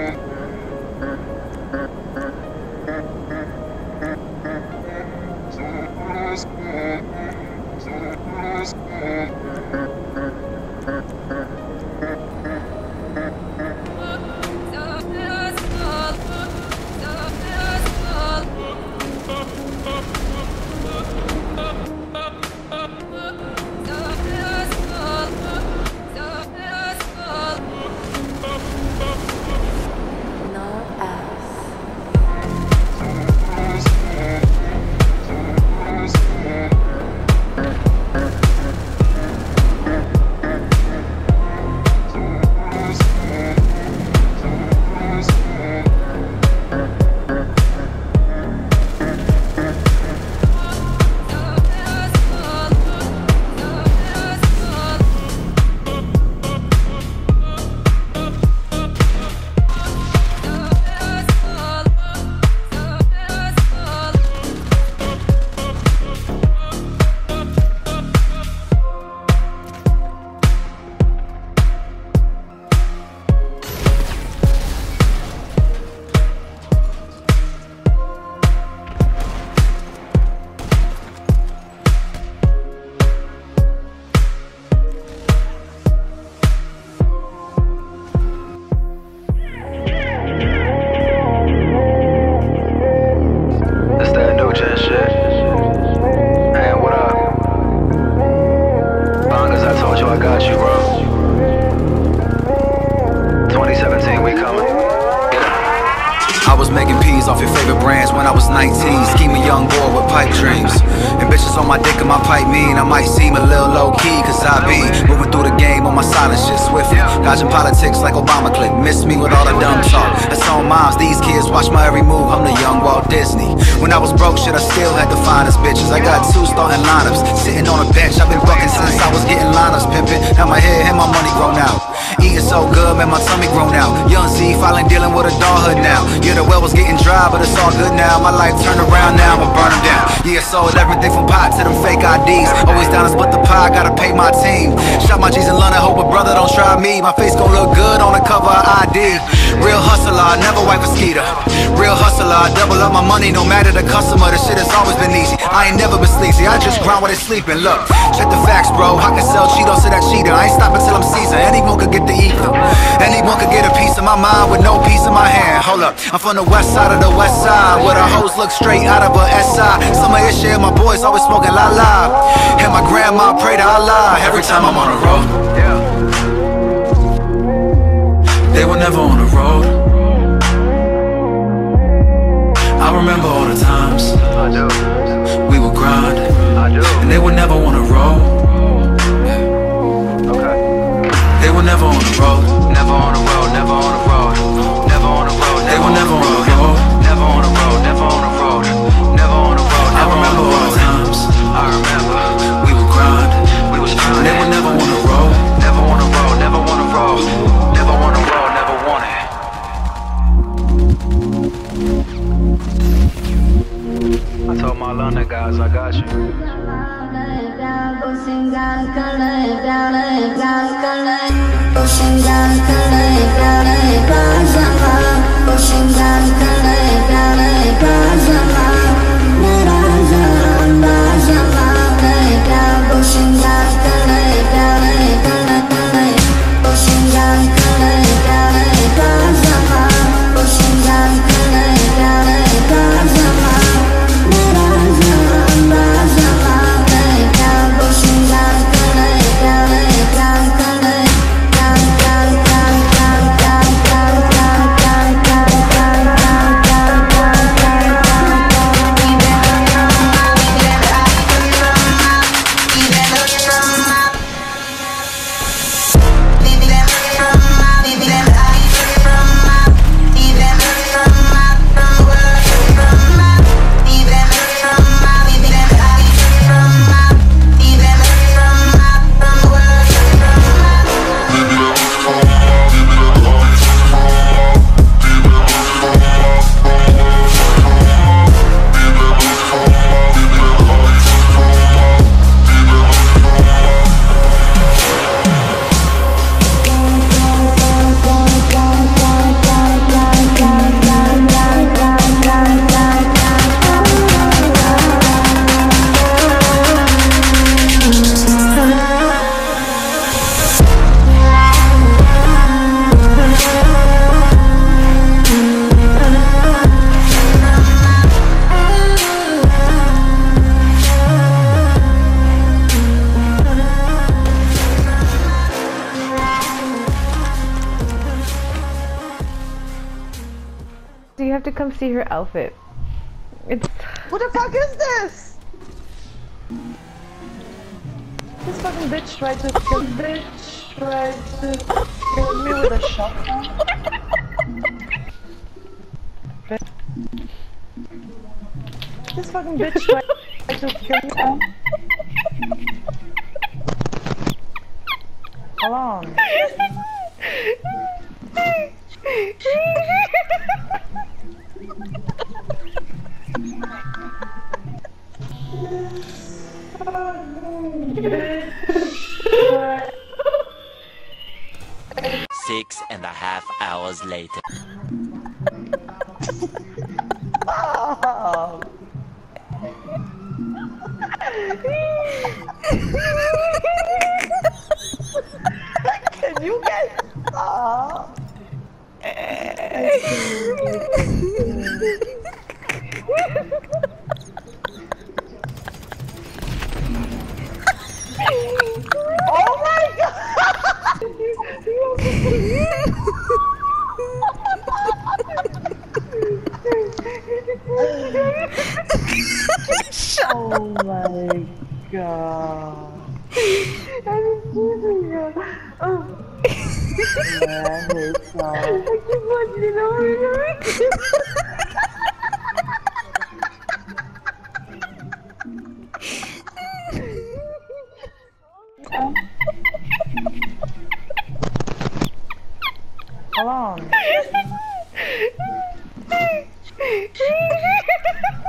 off your favorite brands when I was 19. Scheming young boy with pipe dreams. And bitches on my dick and my pipe mean I might seem a little low-key, cause I be moving through the game on my silent shit swiftly. Dodging politics like Obama click. Miss me with all the dumb talk. That's on moms, these kids watch my every move. I'm the young Walt Disney. When I was broke shit, I still had the finest bitches. I got 2 starting lineups, sitting on a bench. I've been bucking since I was getting lineups, pimping. Now my head and my money grown out. Eating so good, man, my tummy grown out. Young Z finally dealing with a doghood now. Yeah, the well was getting dry, but it's all good now. My life turned around now, I'ma burn them down. Yeah, sold everything from pot to them fake IDs. Always down to split the pie, gotta pay my team. Shot my G's in London, hope a brother don't try me. My face gon' look good on the cover of ID. Real hustler, I never wipe a skeeter. Real hustler, I double up my money, no matter the customer. This shit has always been easy. I ain't never been sleazy, I just grind when they sleeping. Look, check the facts, bro. I can sell Cheetos to that cheater. I ain't stopping till I'm Caesar. Anyone could get the ether. Anyone could get a piece of my mind with no piece in my hand. Hold up, I'm from the west side of the west side, where the hoes look straight out of a SI. Some of his shit, my boys always smoking la la. And my grandma pray to Allah every time I'm on the road. They were never on the road. I remember all the times I do. We would grind, I do. And they would never on the road. Okay. They were never on the road. Never on the road, never on the road. Never on the road, they were never on the road. Never on the road, never on the road. Never on the road, I remember all the times I remember. We would grind, we was trying. And they were never on the road. Never on the road, never on the road. Never on the road, never want it. I told my London guys I got you. you have to come see her outfit. It's... What the fuck is this? This fucking bitch tried to kill me with a shotgun. This fucking bitch tried to kill me. Hold on. Six and a half hours later. Oh. Can you guys stop? Oh my god! Oh my god. I'm kidding you. Oh. Yeah, it's I keep watching it over and over again. Hold on.